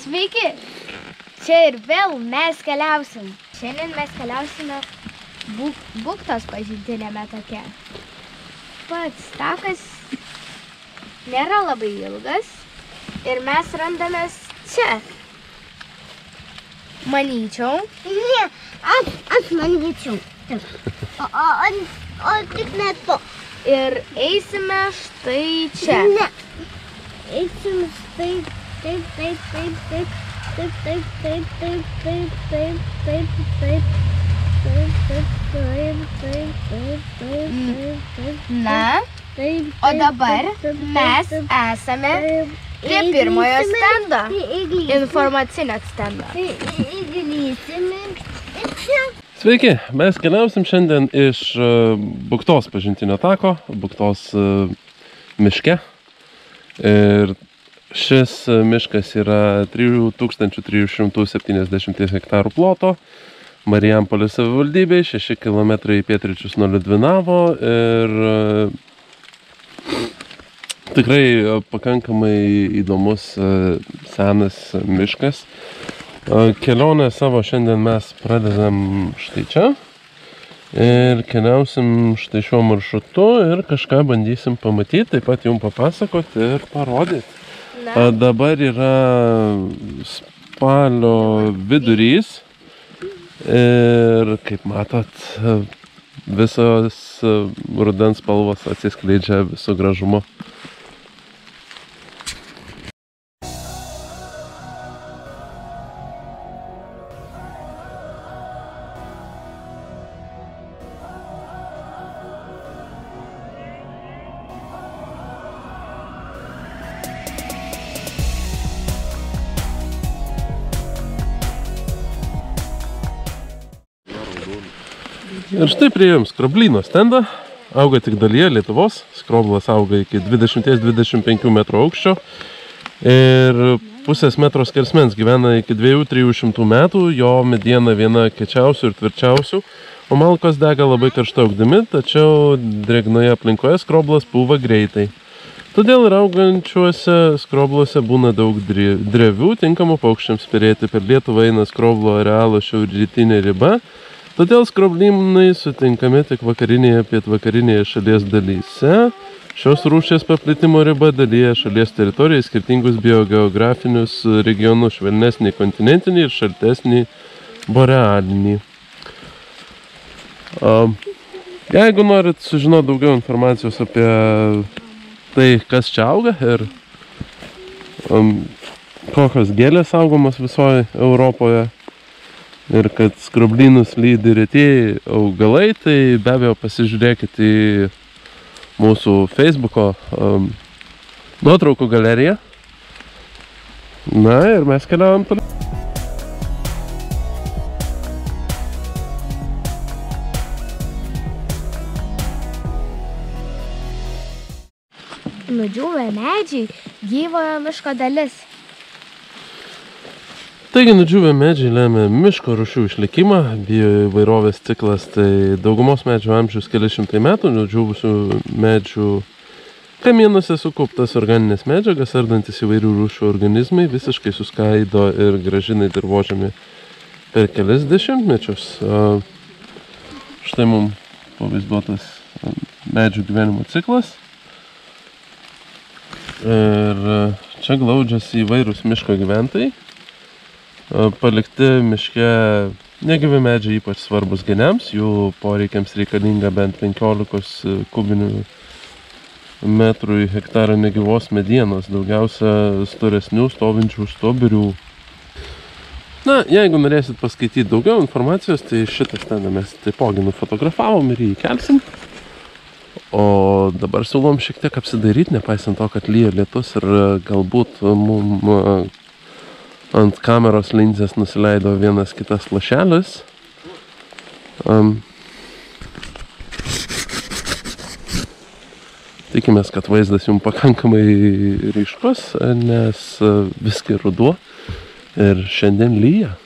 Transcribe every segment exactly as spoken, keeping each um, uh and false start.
Sveiki! Čia ir vėl mes keliausim. Šiandien mes keliausime Buk Buktos pažintinėme take. Pats takas nėra labai ilgas ir mes randamės čia. Manyčiau. Ne, aš, aš manyčiau. O, o, o, o tik ne to. Ir eisime štai čia. Ne. Eisim štai taip, taip, taip, taip. Taip, taip, taip, taip, taip, taip, taip, taip, taip, taip, taip, taip, taip, taip, taip. Na, o dabar mes esame prie pirmojo stendo, informacinio stendo. Sveiki, mes keliausim šiandien iš Buktos pažintinio tako, Buktos miške. Ir šis miškas yra trijų tūkstančių trijų šimtų septyniasdešimt hektarų ploto, Marijampolės savivaldybėje, šeši kilometrai į pietryčius nuo Liudvinavo ir tikrai pakankamai įdomus senas miškas. Kelionę savo šiandien mes pradedam štai čia ir keliausim štai šiuo maršrutu ir kažką bandysim pamatyti, taip pat jums papasakoti ir parodyti. A, dabar yra spalio vidurys ir, kaip matot, visos rudens spalvos atsiskleidžia visu gražumu. Ir štai priėjom skroblyno stendą, auga tik dalyje Lietuvos, skroblas auga iki dvidešimt dvidešimt penkių metrų aukščio ir pusės metro skersmens, gyvena iki dviejų trijų šimtų metų, jo mediena viena kiečiausių ir tvirčiausių, o malkos dega labai karšta ugdimi, tačiau drėgnoje aplinkoje skroblas pūva greitai. Todėl ir augančiuose skrobluose būna daug drevių, tinkamų paukščiams perėti. Per Lietuvą eina skroblo arealo šiaurrytinė riba, todėl skroblynai sutinkami tik vakarinėje, pietvakarinėje šalies dalyse. Šios rūšies paplitimo riba dalyje šalies teritoriją į skirtingus biogeografinius regionus, švelnesnį kontinentinį ir šaltesnį borealinį. Jeigu norit sužinoti daugiau informacijos apie tai, kas čia auga ir um, kokios gėlės saugomos visoje Europoje, ir kad skroblynus lydi retieji augalai, tai be abejo pasižiūrėkit į mūsų Facebooko um, nuotraukų galeriją. Na ir mes keliaujam toliau. Nudžiūvę medžiai gyvojo miško dalis. Taigi nudžiūvę medžiai lemia miško rūšių išlikimą, bioįvairovės ciklas, tai daugumos medžių amžius keli šimtai metų, nudžiūvusių medžių kamienuose sukauptas organinės medžiagas, ardantis įvairių rūšių organizmai, visiškai suskaido ir grąžina į dirvožemį per kelias dešimtmečius. Štai mums pavaizduotas medžių gyvenimo ciklas. Ir čia glaudžiasi įvairūs miško gyventojai. Palikti miške negyvi medžiai ypač svarbus geniams, jų poreikiams reikalinga bent penkiolikos kubinių metrų į hektarą negyvos medienos, daugiausia storesnių stovinčių stobirių. Na, jeigu norėsit paskaityti daugiau informacijos, tai šitą stendą mes taipogi nufotografavom ir jį įkelsim. O dabar siūlom šiek tiek apsidairyti, nepaisant to, kad lyja lietus ir galbūt mum ant kameros linzės nusileido vienas kitas lašelis. Um, tikimės, kad vaizdas jums pakankamai ryškus, nes viskai ruduo ir šiandien lyja.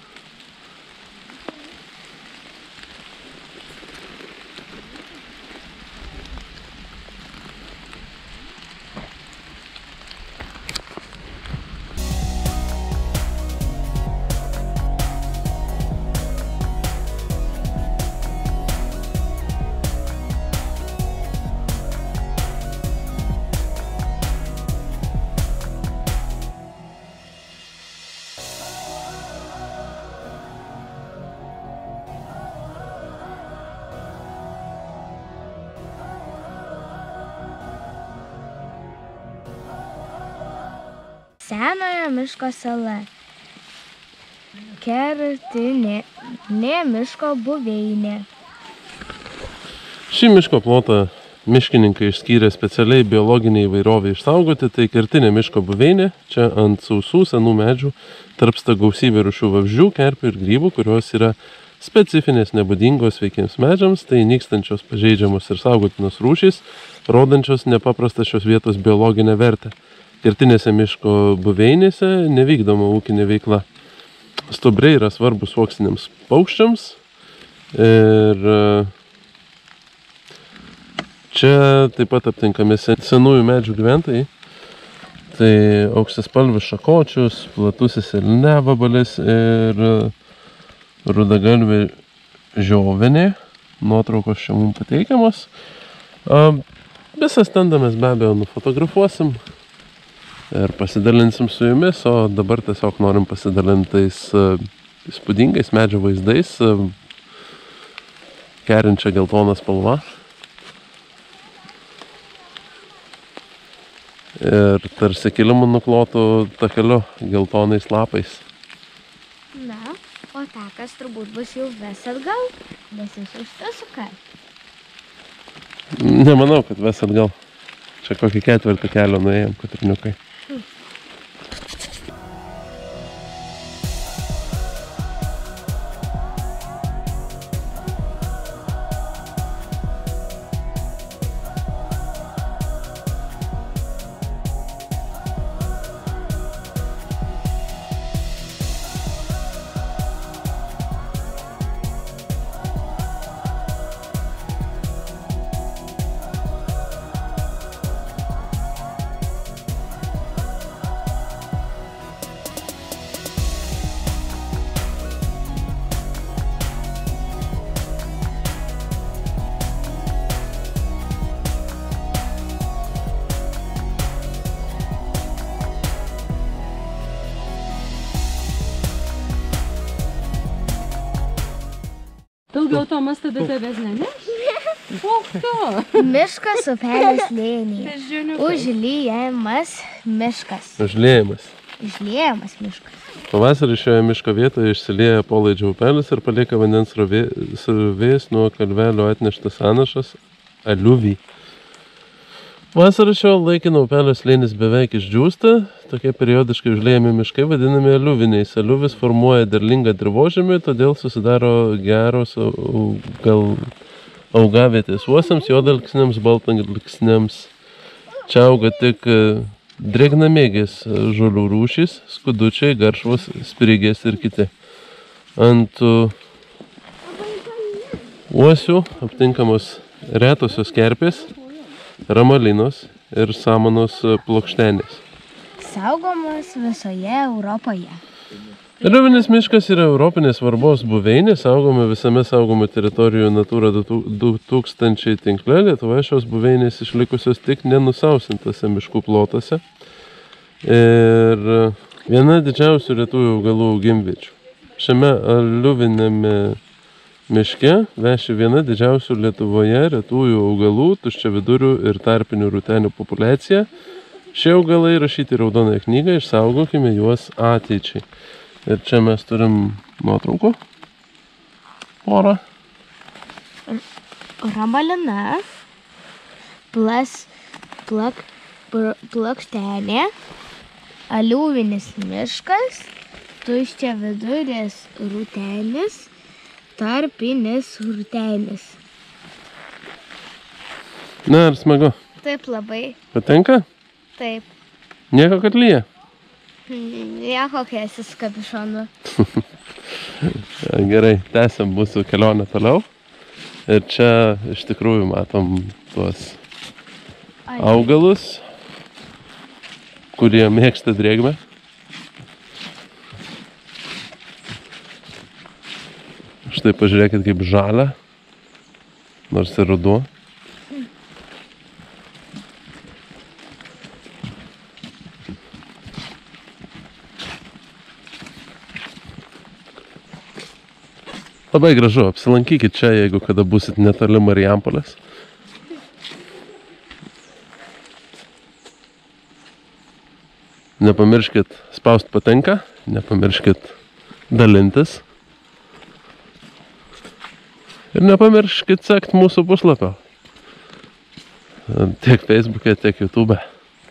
Senojo miško sala. Kertinė miško buveinė. Šį miško plotą miškininkai išskyrė specialiai biologiniai įvairovė išsaugoti, tai kertinė miško buveinė. Čia ant sausų senų medžių tarpsta gausybė rūšių vabzdžių, kerpių ir grybų, kurios yra specifinės nebūdingos veikiems medžiams, tai nykstančios, pažeidžiamos ir saugotinos rūšys, rodančios nepaprastą šios vietos biologinę vertę. Kertinėse miško buveinėse nevykdoma ūkinė veikla. Stuobriai yra svarbus uoksiniams paukščiams ir čia taip pat aptinkami senųjų medžių gyventojai. Tai auksaspalvis šakočius, platusis elniavabalis ir rudagalvė žiovenė. Nuotraukos čia mums pateikiamos. Visą stendą mes be abejo nufotografuosim ir pasidalinsim su jumis, o dabar tiesiog norim pasidalinti tais įspūdingais medžio vaizdais, kerinčia geltona spalva. Ir tarsi kilimu nuklotų takeliu geltonais lapais. Na, o takas turbūt bus jau ves atgal, nes jis užtasuka. Nemanau, kad ves atgal. Čia kokį ketvirtą kelio nuėjom, katriniukai. Daugiau Tomas tada tavęs neneš? Koks to? Miškas upelės slėnyje. Užliejamas miškas. Užliejamas. Užliejamas miškas. Pavasarį šioje miško vietoje išsilieja Polaidžio upelis ir palieka vandens srovės nuo kalvelio atneštas sąnašas aliuvį. Vasarą šio laikino upelio slėnis beveik išdžiūsta, tokie periodiškai užliejami miškai vadinami aliuviniais. Aliuvis formuoja derlingą dirvožemį, todėl susidaro geros gal augavietės uosiams, juodalksniams, baltalksniams. Čia auga tik drėgnamėgės žolių rūšys, skudučiai, garšvos, sprigės ir kiti. Ant uosių aptinkamos retosios kerpės, ramalinos ir samanos plokštenės. Saugomas visoje Europoje. Aliuvinis miškas yra europinės svarbos buveinė, saugoma visame saugomų teritorijų Natura du tūkstančiai tinkle. Lietuvoje šios buveinės išlikusios tik nenusausintose miškų plotuose ir viena didžiausių retųjų augalų augimviečių. Šiame aliuvinėme miške veši viena didžiausių Lietuvoje retųjų augalų, tuščiavidurių ir tarpinių rūtenių populiacija. Šie augalai rašyti į raudonąją knygą, išsaugokime juos ateičiai. Ir čia mes turim nuotraukų. Porą. Ramalina, plas, plak, plokštenė, aliuvinis miškas, tuščiaviduris rūtenis, tarpinis rūtenis. Na, ar smagu? Taip labai. Patinka? Taip. Nieko, kad lyja? Nieko, kai esi su kapišonu. Gerai, tęsiam mūsų kelionę toliau. Ir čia iš tikrųjų matom tuos augalus, kurie mėgsta drėgmę. Štai pažiūrėkit, kaip žalia, nors ir ruduo. Labai gražu, apsilankykit čia, jeigu kada būsit netoli Marijampolės. Nepamirškit spaust patinka, nepamirškit dalintis. Ir nepamirškit sekt mūsų puslapio. Tiek Facebook'e, tiek YouTube'e.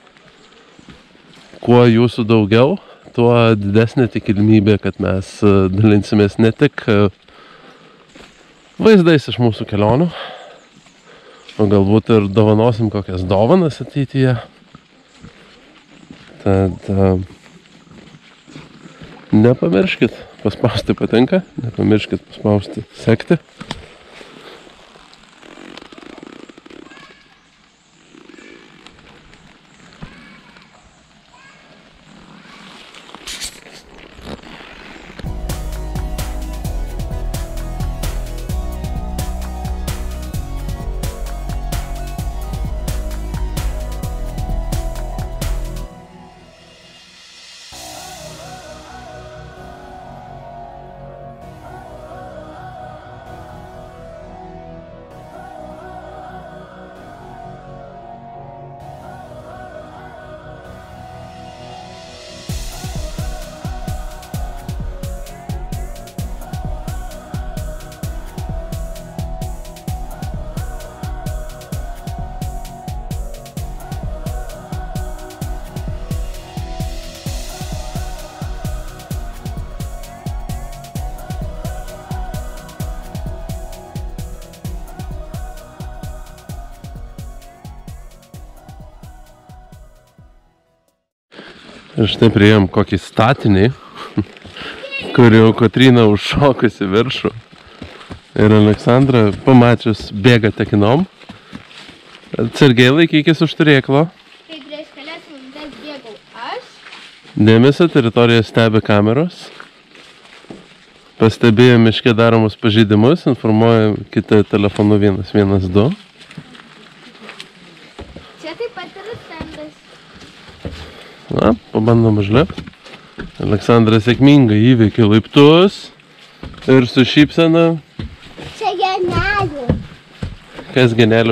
Kuo jūsų daugiau, tuo didesnė tikimybė, kad mes dalinsimės ne tik vaizdais iš mūsų kelionių, o galbūt ir dovanosim kokias dovanas ateityje. Tad nepamirškit paspausti patinka, nepamirškit paspausti sekti. Ir štai priėjom kokį statinį, kur jau Kotryna užšokusi viršų. Ir Aleksandra, pamačius, bėga tekinom. Atsargiai laikykis už turėklo. Kai prieš kelias minutės bėgau aš. Dėmesio, teritoriją stebi kameros. Pastebėjo miške daromus pažeidimus, informuoja kitą telefonu vienas vienas du. Čia taip pat yra stendas. Na, pabandom užlipti. Aleksandra sėkmingai įveikė laiptus ir su šypsena. Čia genelių. Kas genelių?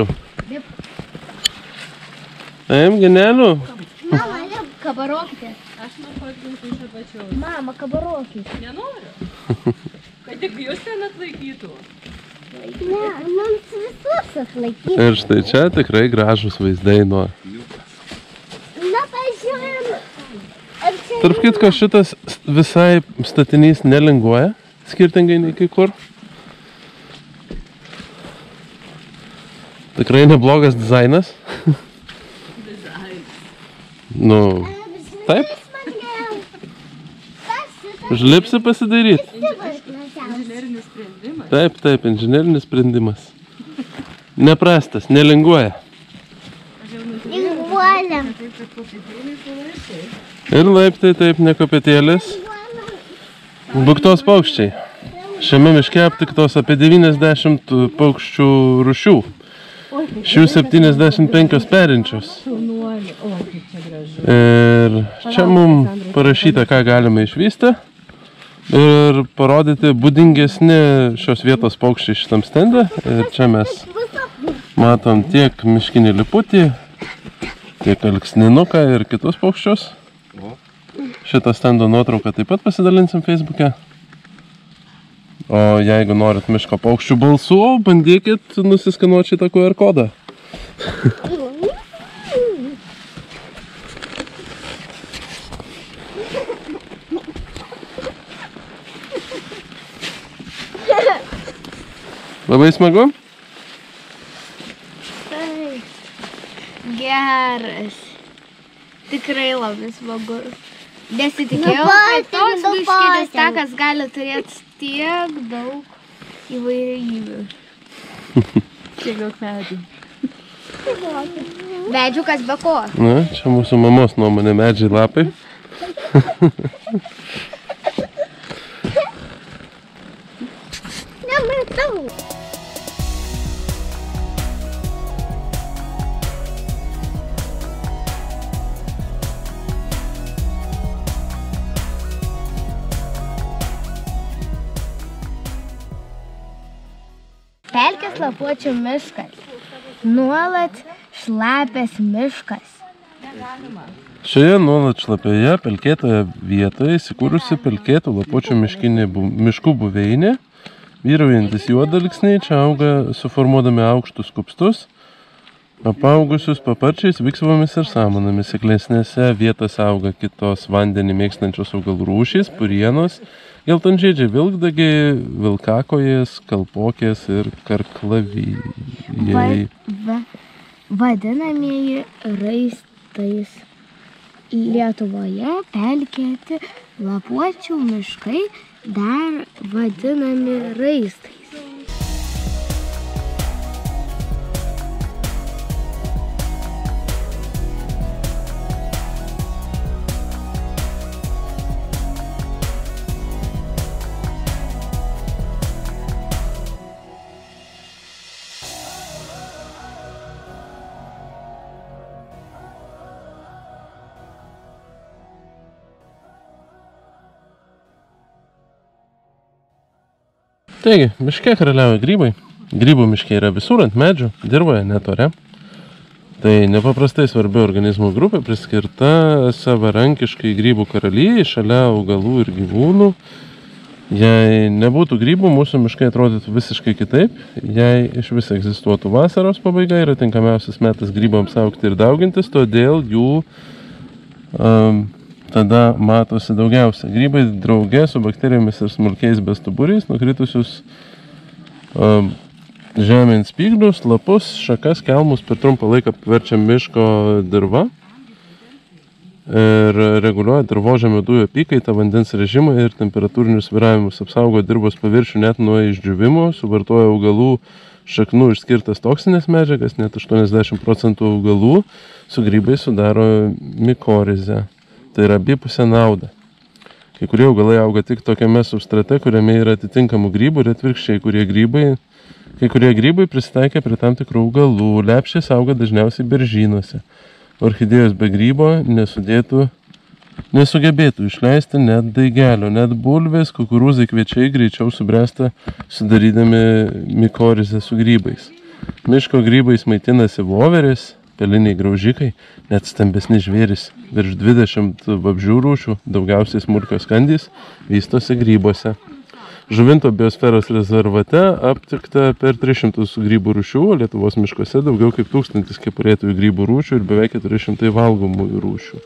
Taip, genelių. Mama, lip. Kabarokite. Aš nufotkinsiu iš apačiaus. Mama, kabarokite. Nenoriu. Kad tik jūs ten atlaikytų. Ne, mums visus atlaikyti. Ir štai čia tikrai gražus vaizdai nuo. Na, pažiūrėjom. Ar čia... Tarp kitko, šitas visai statinys nelinguoja, skirtingai nei kai kur. Tikrai neblogas dizainas. Nu, taip. Užlipsi pasidaryti. Inžinerinis sprendimas. Taip, taip, inžinerinis sprendimas. Neprastas, nelinguoja. Linguoliam. Ir laiptai taip, ne kopėtėlės. Buktos paukščiai. Šiame miške aptiktos apie devyniasdešimt paukščių rūšių. Šių septyniasdešimt penkios perinčios. Šaunuolį. O, kaip čia gražu. Ir čia mums parašyta, ką galime išvysti. Ir parodyti būdingesni šios vietos paukščiai šitam stende. Ir čia mes matom tiek miškinį liputį, tiek alksninuką ir kitus paukščius. Šitą stendo nuotrauką taip pat pasidalinsim Facebook'e. O jeigu norit miško paukščių balsų, bandykit nusiskanuoti šitą Q R kodą. Labai smagu? Geras. Tikrai labai smagus. Nesitikėjau, Nu, kad patink, toks nu, miškinis patink. takas gali turėti tiek daug įvairių. Čia gal medžiai. Medžiukas be ko. Na, čia mūsų mamos nuomonė, medžiai lapai. Nematau. Pelkės lapuočių miškas. Nuolat šlapias miškas. Šioje nuolat šlapioje pelkėtoje vietoje įsikūrusi pelkėtų Lapuočių miškinė bu, miškų buveinė. Vyraujantis juodalksniai čia auga suformuodami aukštus kupstus, apaugusius paparčiais, viksvomis ir samanomis. Seklesnėse vietose auga kitos vandenį mėgstančios augalų rūšys, purienos, geltonžiedžiai vilkdagiai, vilkakojas, kalpokės ir karklavijai. Va, va, vadinamieji raistais. Lietuvoje pelkėti Lapuočių miškai dar vadinami raistais. Taigi, miške karaliauja grybai. Grybų miške yra visur ant medžių, dirvoje, net ore. Tai nepaprastai svarbi organizmų grupė priskirta savarankiškai grybų karalijai šalia augalų ir gyvūnų. Jei nebūtų grybų, mūsų miškai atrodytų visiškai kitaip. Jei iš vis egzistuotų vasaros pabaiga, yra tinkamiausias metas grybams augti ir daugintis, todėl jų um, tada matosi daugiausia. Grybai drauge su bakterijomis ir smulkiais bestuburiais, nukritusius um, žemėn spyglius, lapus, šakas, kelmus per trumpą laiką paverčia miško dirva ir reguliuoja dirvožemio dujų apykaitą, vandens režimą ir temperatūrinius svyravimus, apsaugo dirvos paviršių net nuo išdžiūvimo, suvartoja augalų šaknų išskirtas toksinės medžiagas, net aštuoniasdešimt procentų augalų su grybais sudaro mikorizę. Tai yra abipusė nauda. Kai kurie augalai auga tik tokiame substrate, kuriame yra atitinkamų grybų ir atvirkščiai, kurie grybai, kai kurie grybai prisitaikę prie tam tikrų augalų. Lepšės auga dažniausiai beržynuose. Orchidėjos be grybo nesudėtų, nesugebėtų išleisti net daigelio, net bulvės, kukurūzai, kviečiai greičiau subręsta sudarydami mikorizę su grybais. Miško grybais maitinasi voverės, peliniai graužikai, net stambesni žvėris. Virš dvidešimt vabzdžių rūšių, daugiausiai smulkios kandys, vystosi grybuose. Žuvinto biosferos rezervate aptikta per tris šimtus grybų rūšių, o Lietuvos miškuose daugiau kaip tūkstantis kepurėtųjų grybų rūšių ir beveik keturi šimtai valgomųjų rūšių.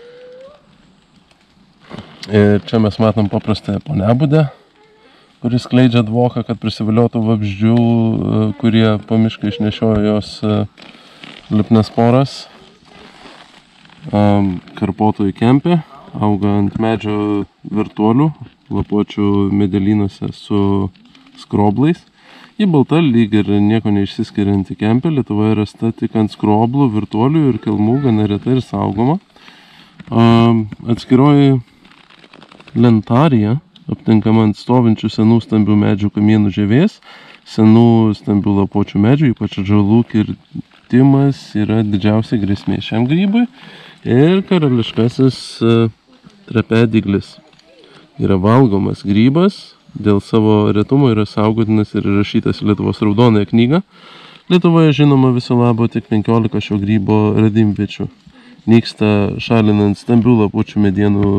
Ir čia mes matom paprastąją ponebudę, kuris skleidžia dvoką, kad prisiviliotų vabzdžių, kurie po mišką išnešiojo jos lipnes poras. Karpotojų kempė auga ant medžio virtuolių, Lapuočių medelynuose su skroblais. Ji balta, lyg ir nieko neišsiskirianti kempė, Lietuvoje rasta tik ant skroblų, virtuolių ir kelmų, gana reta ir saugoma. Atskiroji lentarija aptinkama ant stovinčių senų stambių medžių kamienų žievės, senų stambių Lapuočių medžių, ypač atžalų kirtimas yra didžiausia grėsmė šiam grybui. Ir karališkasis trapedyglis yra valgomas grybas, dėl savo retumo yra saugotinas ir įrašytas į Lietuvos raudonąją knygą. Lietuvoje žinoma viso labo tik penkiolika šio grybo radimviečių. Nyksta šalinant stambių Lapuočių medienų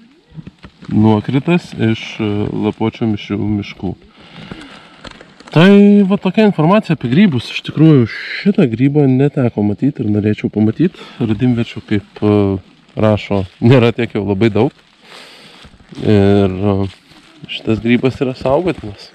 nuokritas iš Lapuočių mišrių miškų. Tai va tokia informacija apie grybus. Iš tikrųjų šitą grybą neteko matyti ir norėčiau pamatyti. Radimviečių, kaip rašo, nėra tiek jau labai daug. Ir šitas grybas yra saugotinas.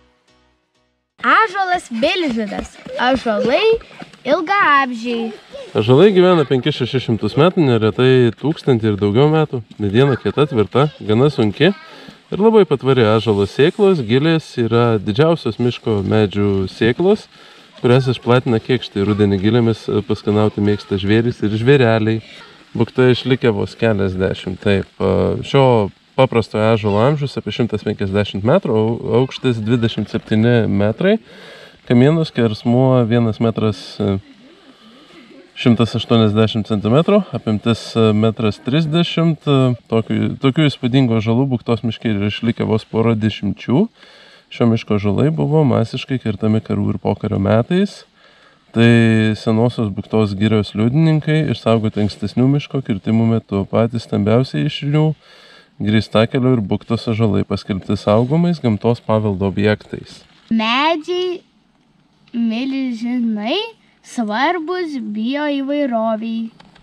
Ąžuolas Bilžydas. Ąžuolai ilgaamžiai. Ąžuolai gyvena penkis šešis šimtus metų, neretai tūkstantį ir daugiau metų. Mediena kieta, tvirta, gana sunki ir labai patvari. Ąžuolo sėklos gilės yra didžiausios miško medžių sėklos, kurias išplatina kėkštai. Rudenį gilėmis paskanauti mėgsta žvėrys ir žvėreliai. Bukta išlikę vos keliasdešimt. Taip, šio paprastojo ąžuolo amžius apie šimtas penkiasdešimt metrų, aukštis dvidešimt septyni metrai, kamieno skersmuo vienas metras šimtas aštuoniasdešimt centimetrų, apimtis metras trisdešimt. Tokių, tokių įspūdingų ąžuolų Buktos miške yra išlikę vos porą dešimčių. Šio miško ąžuolai buvo masiškai kertami karų ir pokario metais. Tai senosios Buktos girios liudininkai išsaugoti ankstesnių miško kirtimų metu. Patys stambiausiai iš jų Gristakelio ir Buktos ąžuolai paskelbti saugomais gamtos paveldo objektais. Medžiai milžinai svarbus bioįvairoviai.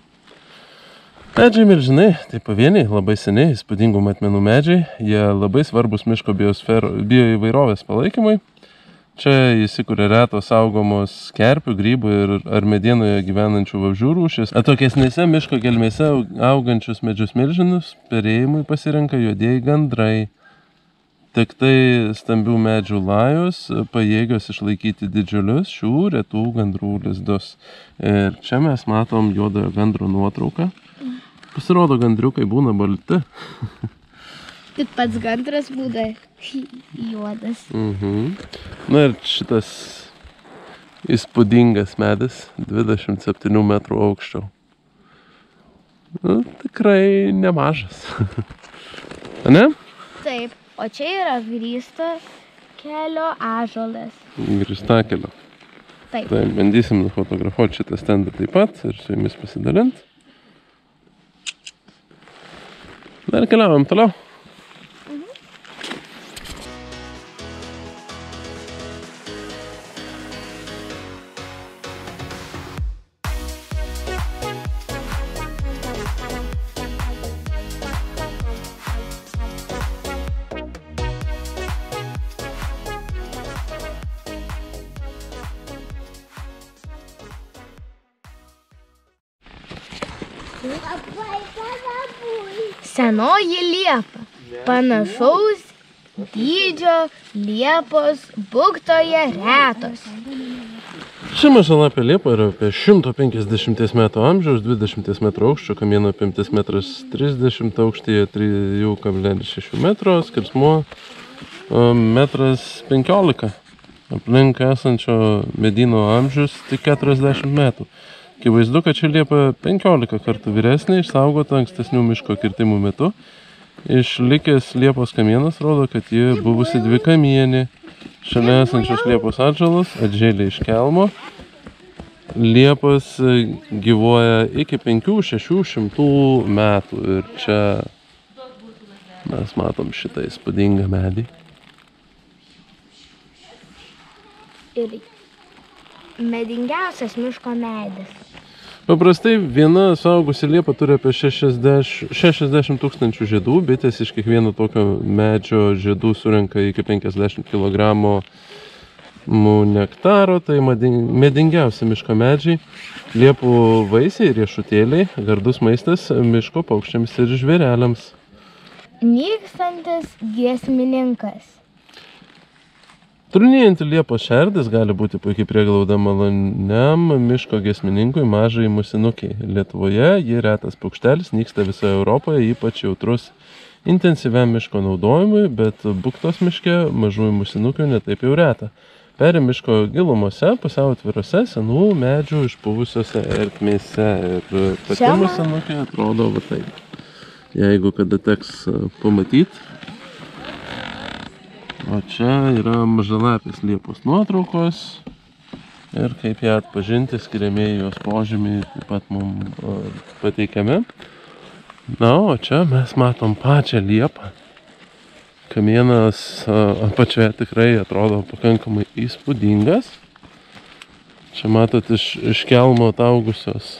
Medžiai milžinai, tai pavieniai, labai seniai, įspūdingų matmenų medžiai. Jie labai svarbus miško bioįvairovės palaikymui. Čia įsikuria retos saugomos kerpių, grybų ir ar medienoje gyvenančių vabzdžių rūšis. Atokesnėse miško gelmėse augančius medžius milžinus perėjimui pasirenka juodieji gandrai. Tik tai stambių medžių lajos pajėgios išlaikyti didžiulius šių retų gandrų lizdus. Ir čia mes matom juodojo gandro nuotrauką. Pasirodo, gandriukai būna balti. Tik pats gandras būda juodas. Mhm. Na ir šitas įspūdingas medis, dvidešimt septynių metrų aukščio. Nu, tikrai nemažas. Ne? Taip. O čia yra Gristakelio ąžuolas. Gristakelio. Taip. Tai bandysim nufotografuoti šitą stendą taip pat ir su jumis pasidalinti. Dar keliaujam toliau. Mhm. Senoji liepa. Panašaus dydžio liepos Buktoje retos. Ši mažalapė liepa yra apie šimto penkiasdešimties metų amžiaus, dvidešimt metrų aukščio, kamieno apimtis metras trisdešimt, aukštyje trijų kablelis šeši metro, skersmuo metras penkiolika. Aplink esančio medyno amžius tik keturiasdešimt metų. Akivaizdu, kad ši liepa penkiolika kartų vyresnė, išsaugota ankstesnių miško kirtimų metu. Išlikęs liepos kamienas rodo, kad ji buvusi dvikamienė. Šalia esančios liepos atžalos atžėlė iš kelmo. Liepos gyvuoja iki penkių šešių šimtų metų. Ir čia mes matom šitą įspūdingą medį. Ir medingiausias miško medis. Paprastai viena suaugusi liepa turi apie šešiasdešimt tūkstančių žiedų. Bitės iš kiekvieno tokio medžio žiedų surenka iki penkiasdešimt kilogramų nektaro. Tai medingiausi miško medžiai. Liepų vaisiai, riešutėliai, gardus maistas miško paukščiams ir žvėreliams. Nykstantis giesmininkas. Trūnėjanti liepos šerdis gali būti puikiai prieglauda maloniam miško giesmininkui mažai musinukiai. Lietuvoje ji retas paukštelis, nyksta visoje Europoje, ypač jautrus intensyviam miško naudojimui, bet Buktos miške mažųjų musinukių netaip jau reta. Peri miško gilumose, pusiau atvirose, senų medžių išpuvusiose ertmėse. Ir pati musinukė atrodo va taip. Jeigu kada teks pamatyti. O čia yra mažalapės liepos nuotraukos ir kaip ją atpažinti, skiriamieji jos požymiai taip pat mums pateikiami. Na, o čia mes matom pačią liepą. Kamienas apačioje tikrai atrodo pakankamai įspūdingas. Čia matot iš, iš kelmo ataugusios,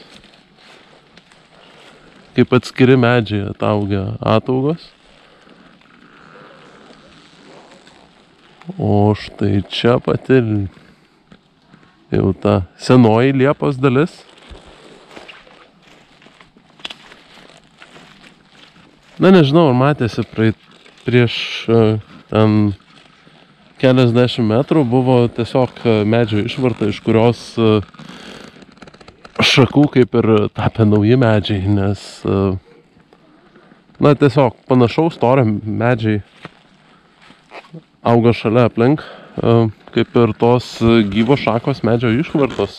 kaip atskiri medžiai ataugia ataugos. O štai čia pati jau ta senoji liepos dalis. Na, nežinau, ar matėsi praeit, prieš ten keliasdešimt metrų buvo tiesiog medžio išvarta, iš kurios šakų kaip ir tapę nauji medžiai, nes na, tiesiog panašaus storio medžiai auga šalia aplink, kaip ir tos gyvos šakos medžio išvartos.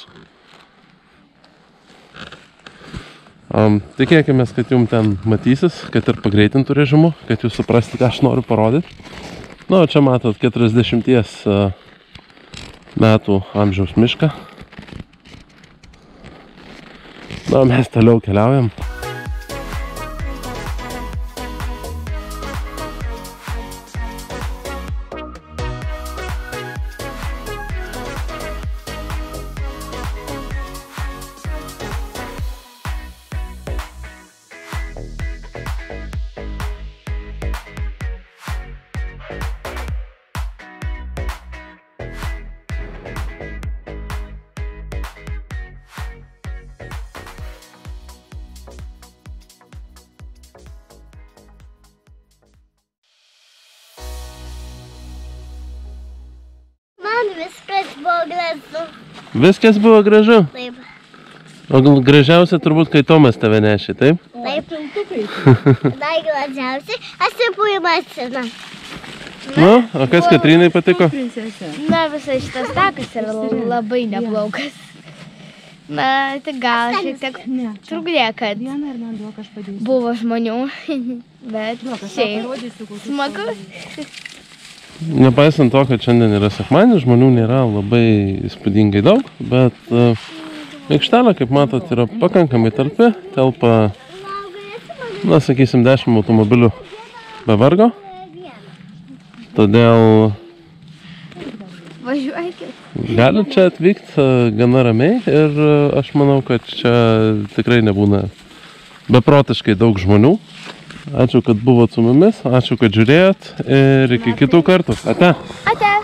Um, tikėkime, kad jums ten matysis, kad ir pagreitintų režimu, kad jūs suprasti, ką aš noriu parodyti. Na, o čia matot keturiasdešimties uh, metų amžiaus mišką. Na, mes toliau keliaujam. Man viskas buvo gražu. Viskas buvo gražu. Taip. O gal gražiausia turbūt, kai Tomas tave nešė, taip? Taip. Dar gražiausiai, aš taip į mašiną. Nu, o kas Katrynai patiko? Princesė. Na, visas šitas takas yra labai neblogas. Na, tik gal šiek tiek Ne, čia. trukdė, kad Vieną ir man duok, aš padėsiu. buvo žmonių, bet Duok, aš tau šiaip parodysiu, kokius smagus. Nepaisant to, kad šiandien yra sekmadienis, žmonių nėra labai įspūdingai daug, bet uh, aikštelė, kaip matot, yra pakankamai talpi, telpa, na, sakysim, dešimt automobilių be vargo. Todėl Važiuokit. gali čia atvykti uh, gana ramiai ir uh, aš manau, kad čia tikrai nebūna beprotiškai daug žmonių. Ačiū, kad buvot su mumis, ačiū, kad žiūrėjot ir iki kitų kartų. Ate! Ate!